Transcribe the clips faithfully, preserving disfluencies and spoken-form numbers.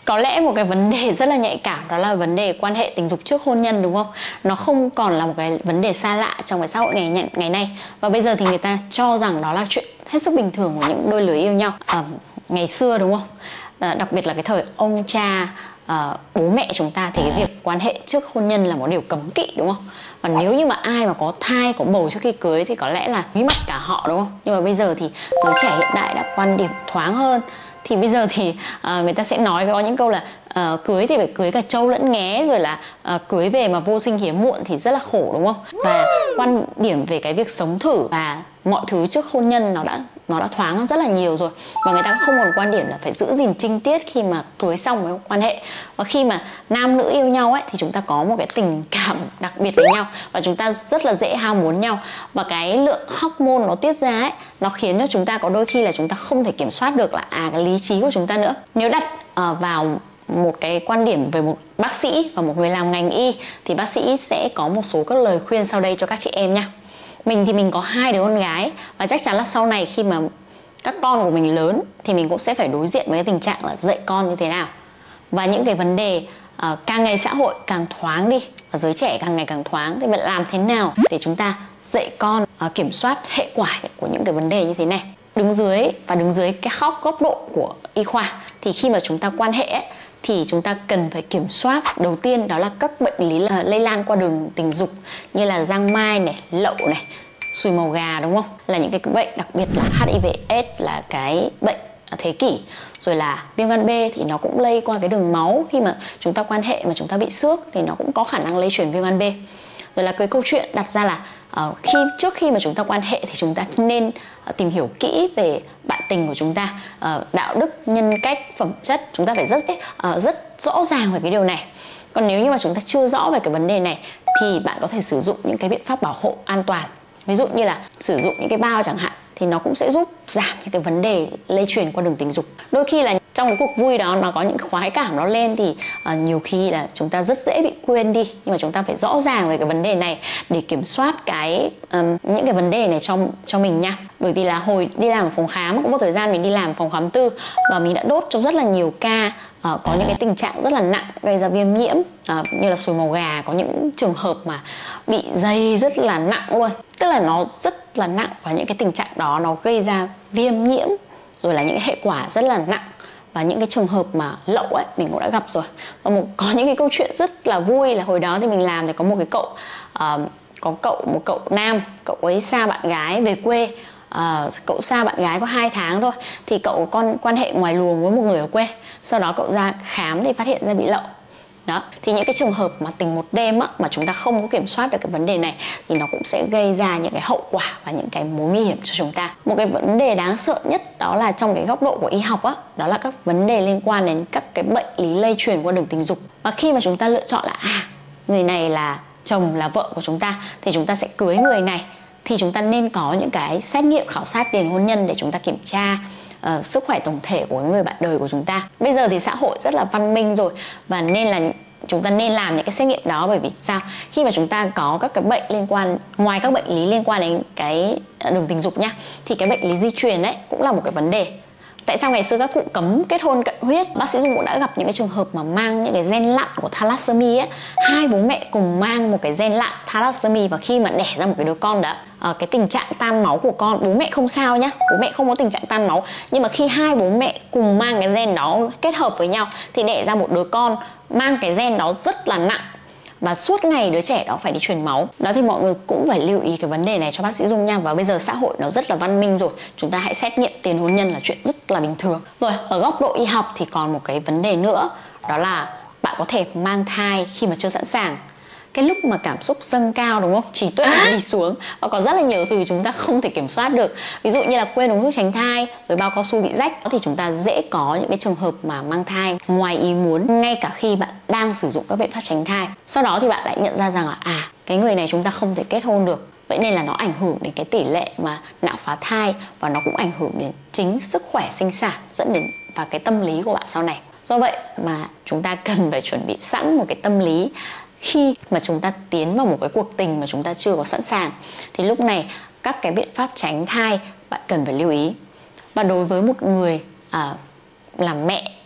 Có lẽ một cái vấn đề rất là nhạy cảm đó là vấn đề quan hệ tình dục trước hôn nhân, đúng không? Nó không còn là một cái vấn đề xa lạ trong cái xã hội ngày ngày nay. Và bây giờ thì người ta cho rằng đó là chuyện hết sức bình thường của những đôi lứa yêu nhau. À, ngày xưa đúng không? À, đặc biệt là cái thời ông cha, à, bố mẹ chúng ta thì cái việc quan hệ trước hôn nhân là một điều cấm kỵ, đúng không? Và nếu như mà ai mà có thai, có bầu trước khi cưới thì có lẽ là bí mật cả họ, đúng không? Nhưng mà bây giờ thì giới trẻ hiện đại đã quan điểm thoáng hơn. Thì bây giờ thì uh, người ta sẽ nói có những câu là uh, cưới thì phải cưới cả trâu lẫn nghé, rồi là uh, cưới về mà vô sinh hiếm muộn thì rất là khổ, đúng không? Và quan điểm về cái việc sống thử và mọi thứ trước hôn nhân nó đã nó đã thoáng hơn rất là nhiều rồi. Và người ta cũng không còn quan điểm là phải giữ gìn trinh tiết khi mà cưới xong với quan hệ. Và khi mà nam nữ yêu nhau ấy thì chúng ta có một cái tình cảm đặc biệt với nhau và chúng ta rất là dễ ham muốn nhau. Và cái lượng hormone nó tiết ra ấy, nó khiến cho chúng ta có đôi khi là chúng ta không thể kiểm soát được là à cái lý trí của chúng ta nữa. Nếu đặt uh, vào một cái quan điểm về một bác sĩ và một người làm ngành y thì bác sĩ sẽ có một số các lời khuyên sau đây cho các chị em nha. Mình thì mình có hai đứa con gái và chắc chắn là sau này khi mà các con của mình lớn thì mình cũng sẽ phải đối diện với cái tình trạng là dạy con như thế nào. Và những cái vấn đề uh, càng ngày xã hội càng thoáng đi và giới trẻ càng ngày càng thoáng thì vậy làm thế nào để chúng ta dạy con uh, kiểm soát hệ quả của những cái vấn đề như thế này. Đứng dưới và đứng dưới cái góc góc độ của y khoa thì khi mà chúng ta quan hệ ấy, thì chúng ta cần phải kiểm soát đầu tiên đó là các bệnh lý lây lan qua đường tình dục như là giang mai này, lậu này, xùi màu gà, đúng không? Là những cái bệnh, đặc biệt là hát i vê AIDS là cái bệnh thế kỷ. Rồi là viêm gan B thì nó cũng lây qua cái đường máu, khi mà chúng ta quan hệ mà chúng ta bị xước thì nó cũng có khả năng lây truyền viêm gan B. Rồi là cái câu chuyện đặt ra là uh, khi trước khi mà chúng ta quan hệ thì chúng ta nên uh, tìm hiểu kỹ về bạn tình của chúng ta, uh, đạo đức, nhân cách, phẩm chất. Chúng ta phải rất uh, rất rõ ràng về cái điều này. Còn nếu như mà chúng ta chưa rõ về cái vấn đề này thì bạn có thể sử dụng những cái biện pháp bảo hộ an toàn. Ví dụ như là sử dụng những cái bao chẳng hạn thì nó cũng sẽ giúp giảm những cái vấn đề lây truyền qua đường tình dục. Đôi khi là trong cái cuộc vui đó nó có những khoái cảm nó lên thì uh, nhiều khi là chúng ta rất dễ bị quên đi. Nhưng mà chúng ta phải rõ ràng về cái vấn đề này để kiểm soát cái um, những cái vấn đề này cho, cho mình nha. Bởi vì là hồi đi làm ở phòng khám, cũng một thời gian mình đi làm phòng khám tư và mình đã đốt cho rất là nhiều ca uh, có những cái tình trạng rất là nặng gây ra viêm nhiễm, uh, như là xùi màu gà. Có những trường hợp mà bị dày rất là nặng luôn, tức là nó rất là nặng và những cái tình trạng đó nó gây ra viêm nhiễm rồi là những hệ quả rất là nặng. Và những cái trường hợp mà lậu ấy mình cũng đã gặp rồi. Và một, có những cái câu chuyện rất là vui là hồi đó thì mình làm thì có một cái cậu uh, có cậu một cậu nam, cậu ấy xa bạn gái về quê. Uh, cậu xa bạn gái có hai tháng thôi thì cậu con quan hệ ngoài luồng với một người ở quê. Sau đó cậu ra khám thì phát hiện ra bị lậu. Đó, thì những cái trường hợp mà tình một đêm á, mà chúng ta không có kiểm soát được cái vấn đề này thì nó cũng sẽ gây ra những cái hậu quả và những cái mối nguy hiểm cho chúng ta. Một cái vấn đề đáng sợ nhất đó là trong cái góc độ của y học á, đó là các vấn đề liên quan đến các cái bệnh lý lây truyền qua đường tình dục. Và khi mà chúng ta lựa chọn là à, người này là chồng, là vợ của chúng ta thì chúng ta sẽ cưới người này, thì chúng ta nên có những cái xét nghiệm khảo sát tiền hôn nhân để chúng ta kiểm tra Uh, sức khỏe tổng thể của người bạn đời của chúng ta. Bây giờ thì xã hội rất là văn minh rồi và nên là chúng ta nên làm những cái xét nghiệm đó. Bởi vì sao? Khi mà chúng ta có các cái bệnh liên quan, ngoài các bệnh lý liên quan đến cái đường tình dục nhá, thì cái bệnh lý di truyền đấy cũng là một cái vấn đề. Tại sao ngày xưa các cụ cấm kết hôn cận huyết? Bác sĩ Dung cũng đã gặp những cái trường hợp mà mang những cái gen lặn của thalassemia ấy. Hai bố mẹ cùng mang một cái gen lặn thalassemia và khi mà đẻ ra một cái đứa con đó, à, cái tình trạng tan máu của con, bố mẹ không sao nhá, bố mẹ không có tình trạng tan máu. Nhưng mà khi hai bố mẹ cùng mang cái gen đó kết hợp với nhau thì đẻ ra một đứa con mang cái gen đó rất là nặng. Và suốt ngày đứa trẻ đó phải đi truyền máu. Đó thì mọi người cũng phải lưu ý cái vấn đề này cho bác sĩ Dung nha. Và bây giờ xã hội nó rất là văn minh rồi, chúng ta hãy xét nghiệm tiền hôn nhân là chuyện rất là bình thường. Rồi, ở góc độ y học thì còn một cái vấn đề nữa, đó là bạn có thể mang thai khi mà chưa sẵn sàng. Cái lúc mà cảm xúc dâng cao, đúng không? Trí tuệ nó đi xuống và có rất là nhiều thứ chúng ta không thể kiểm soát được. Ví dụ như là quên uống thuốc tránh thai, rồi bao cao su bị rách, thì chúng ta dễ có những cái trường hợp mà mang thai ngoài ý muốn ngay cả khi bạn đang sử dụng các biện pháp tránh thai. Sau đó thì bạn lại nhận ra rằng là à, cái người này chúng ta không thể kết hôn được. Vậy nên là nó ảnh hưởng đến cái tỷ lệ mà nạo phá thai và nó cũng ảnh hưởng đến chính sức khỏe sinh sản, dẫn đến và cái tâm lý của bạn sau này. Do vậy mà chúng ta cần phải chuẩn bị sẵn một cái tâm lý khi mà chúng ta tiến vào một cái cuộc tình mà chúng ta chưa có sẵn sàng. Thì lúc này các cái biện pháp tránh thai bạn cần phải lưu ý. Và đối với một người à, làm mẹ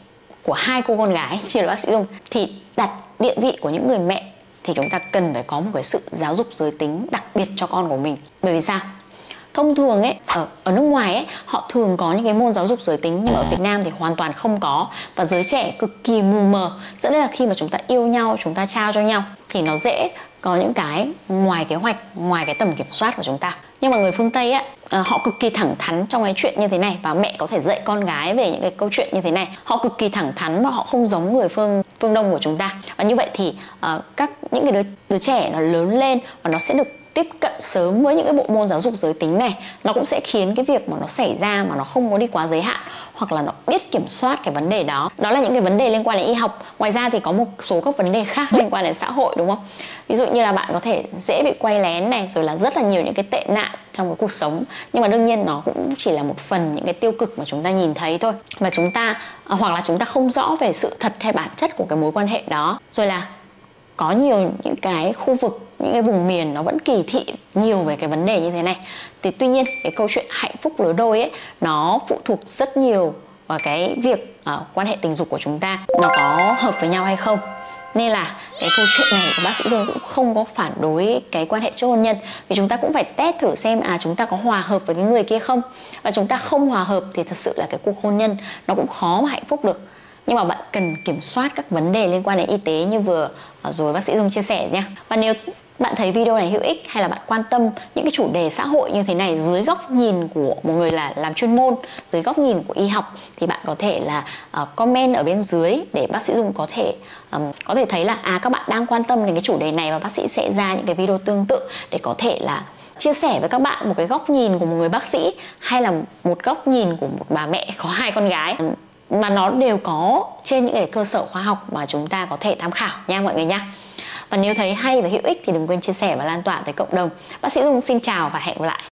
của hai cô con gái chia là bác sĩ Dung, thì đặt địa vị của những người mẹ thì chúng ta cần phải có một cái sự giáo dục giới tính đặc biệt cho con của mình. Bởi vì sao? Thông thường ấy, ở, ở nước ngoài ấy, họ thường có những cái môn giáo dục giới tính, nhưng mà ở Việt Nam thì hoàn toàn không có. Và giới trẻ cực kỳ mù mờ, dẫn đến là khi mà chúng ta yêu nhau, chúng ta trao cho nhau thì nó dễ có những cái ngoài kế hoạch, ngoài cái tầm kiểm soát của chúng ta. Nhưng mà người phương Tây á, họ cực kỳ thẳng thắn trong cái chuyện như thế này, và mẹ có thể dạy con gái về những cái câu chuyện như thế này. Họ cực kỳ thẳng thắn và họ không giống người phương phương Đông của chúng ta. Và như vậy thì uh, các những cái đứa, đứa trẻ nó lớn lên và nó sẽ được tiếp cận sớm với những cái bộ môn giáo dục giới tính này. Nó cũng sẽ khiến cái việc mà nó xảy ra mà nó không có đi quá giới hạn, hoặc là nó biết kiểm soát cái vấn đề đó. Đó là những cái vấn đề liên quan đến y học. Ngoài ra thì có một số các vấn đề khác liên quan đến xã hội, đúng không? Ví dụ như là bạn có thể dễ bị quay lén này, rồi là rất là nhiều những cái tệ nạn trong cái cuộc sống. Nhưng mà đương nhiên nó cũng chỉ là một phần những cái tiêu cực mà chúng ta nhìn thấy thôi. Và chúng ta, hoặc là chúng ta không rõ về sự thật hay bản chất của cái mối quan hệ đó. Rồi là có nhiều những cái khu vực, những cái vùng miền nó vẫn kỳ thị nhiều về cái vấn đề như thế này. Thì tuy nhiên cái câu chuyện hạnh phúc lứa đôi ấy, nó phụ thuộc rất nhiều vào cái việc uh, quan hệ tình dục của chúng ta nó có hợp với nhau hay không. Nên là cái câu chuyện này của bác sĩ Dung cũng không có phản đối cái quan hệ trước hôn nhân, vì chúng ta cũng phải test thử xem à chúng ta có hòa hợp với cái người kia không. Và chúng ta không hòa hợp thì thật sự là cái cuộc hôn nhân nó cũng khó mà hạnh phúc được. Nhưng mà bạn cần kiểm soát các vấn đề liên quan đến y tế như vừa rồi bác sĩ Dung chia sẻ nha. Và nếu bạn thấy video này hữu ích, hay là bạn quan tâm những cái chủ đề xã hội như thế này dưới góc nhìn của một người là làm chuyên môn, dưới góc nhìn của y học, thì bạn có thể là uh, comment ở bên dưới để bác sĩ Dung có thể um, có thể thấy là à các bạn đang quan tâm đến cái chủ đề này, và bác sĩ sẽ ra những cái video tương tự để có thể là chia sẻ với các bạn một cái góc nhìn của một người bác sĩ, hay là một góc nhìn của một bà mẹ có hai con gái, mà nó đều có trên những cái cơ sở khoa học mà chúng ta có thể tham khảo nha mọi người nha. Và nếu thấy hay và hữu ích thì đừng quên chia sẻ và lan tỏa tới cộng đồng. Bác sĩ Dung xin chào và hẹn gặp lại.